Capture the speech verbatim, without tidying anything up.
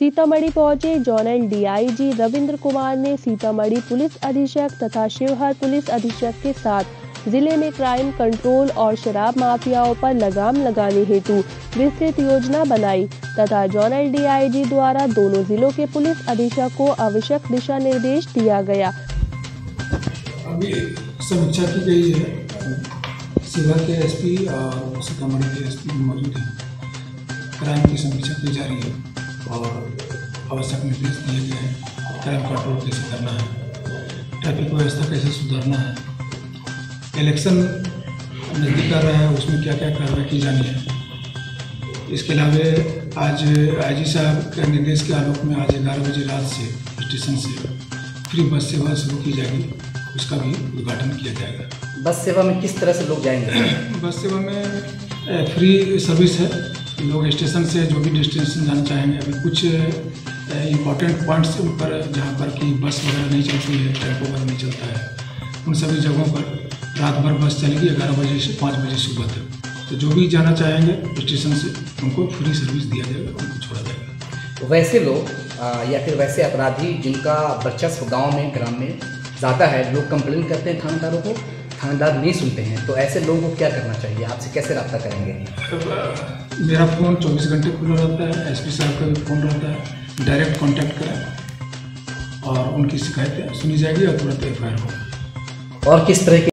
सीतामढ़ी पहुंचे zonal DIG Ravindra Kumar ने Sitamarhi police अधीक्षक तथा शिवहर पुलिस अधीक्षक के साथ जिले में क्राइम कंट्रोल और शराब माफियाओं पर लगाम लगाने हेतु विस्तृत योजना बनाई तथा जोनल डीआईजी द्वारा दोनों जिलों के पुलिस अधीक्षक को आवश्यक दिशा निर्देश दिया गया। अभी समीक्षा की गई है, शिवहर के एसपी और सीतामढ़ी के एसपी मौजूद हैं। क्राइम की समीक्षा की जा रही है और आवश्यक निर्देश दिए गए हैं। क्राइम कंट्रोल कैसे करना है, ट्रैफिक व्यवस्था कैसे सुधारना है, इलेक्शन नज़दीक आ रहा है, उसमें क्या क्या कार्रवाई की जानी है। इसके अलावा आज आईजी साहब के निर्देश के आलोक में आज ग्यारह बजे रात से स्टेशन से फ्री बस सेवा शुरू की जाएगी, उसका भी उद्घाटन किया जाएगा। बस सेवा में किस तरह से लोग जाएंगे? बस सेवा में फ्री सर्विस है, लोग स्टेशन से जो भी डेस्टिनेशन जाना चाहेंगे। अभी कुछ इम्पॉर्टेंट पॉइंट्स पर जहाँ पर कि बस वगैरह नहीं चलती है, टेम्पो वगैरह नहीं चलता है, उन सभी जगहों पर रात भर बस चलेगी ग्यारह बजे से पाँच बजे सुबह तक। तो जो भी जाना चाहेंगे स्टेशन से उनको फ्री सर्विस दिया जाएगा, उनको छोड़ा जाएगा। वैसे लोग या फिर वैसे अपराधी जिनका वर्चस्व गाँव में ग्राम में ज़्यादा है, लोग कंप्लेन करते हैं थानेदारों को, थानेदार नहीं सुनते हैं, तो ऐसे लोगों को क्या करना चाहिए? आपसे कैसे रब्ता करेंगे? मेरा फ़ोन चौबीस घंटे खुला रहता है, एसपी साहब का भी फ़ोन रहता है, डायरेक्ट कांटेक्ट करें और उनकी शिकायतें सुनी जाएगी और तुरंत एफ आई आर होगा। और किस तरह की